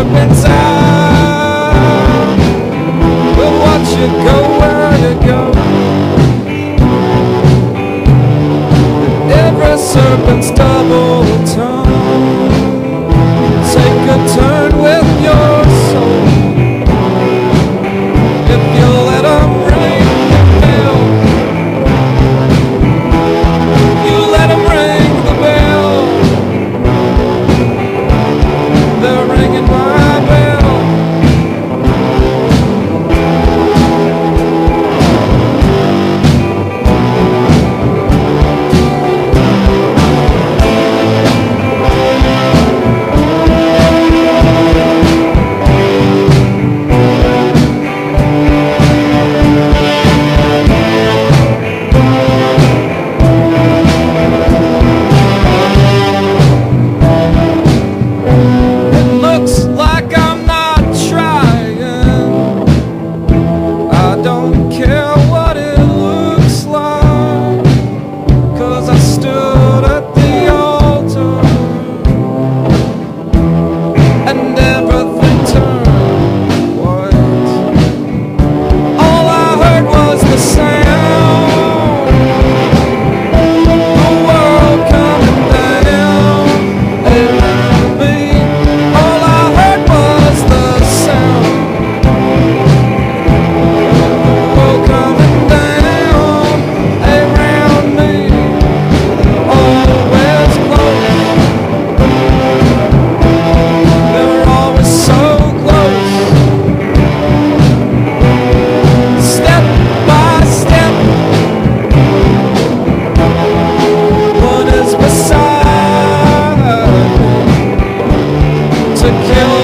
inside. We'll watch you go where you go. Every serpent's double tongue. Take a turn with your soul. If you let them ring the bell, you let them ring the bell. They're ringing my bell. To kill